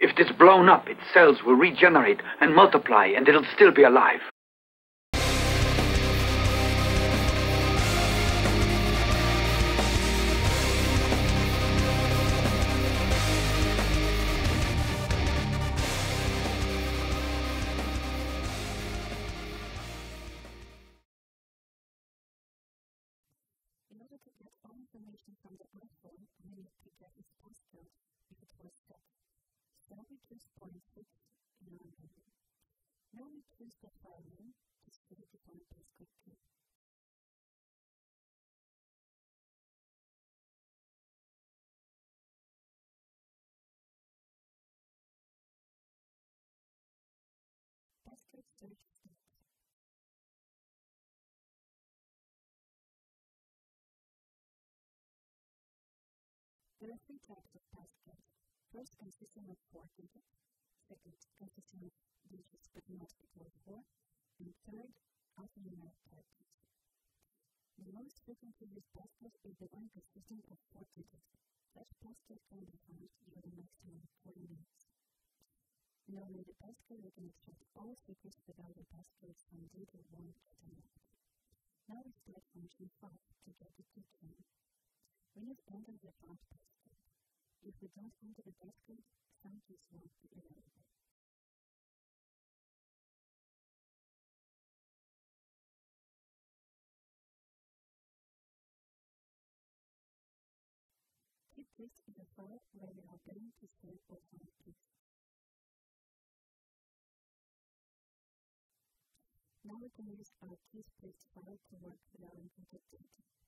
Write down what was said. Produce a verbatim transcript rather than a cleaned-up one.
If it's blown up, its cells will regenerate and multiply, and it'll still be alive. In order to get all information from the iPhone, we need to get its passcode if it was set. So we choose point six in our menu. Now we choose the file name to set the defined passcode key. Passcode search start. There are three types of passcode. First, consisting of four digits. Second, consisting of digits but not equal to four. And third, alphanumeric characters. The most frequently used passcode is the one consisting of four digits. Such passcode can be found during the maximum of forty minutes. Knowing the passcode, we can extract all secrets without the passcodes from data one to ten. Now we select function five to get the keychain. We need to enter the found passcode. If we don't enter the passcode, some keys won't be available. Keys is a file where we are going to save all our keys. Now we can use our keys file to work with our inputted data.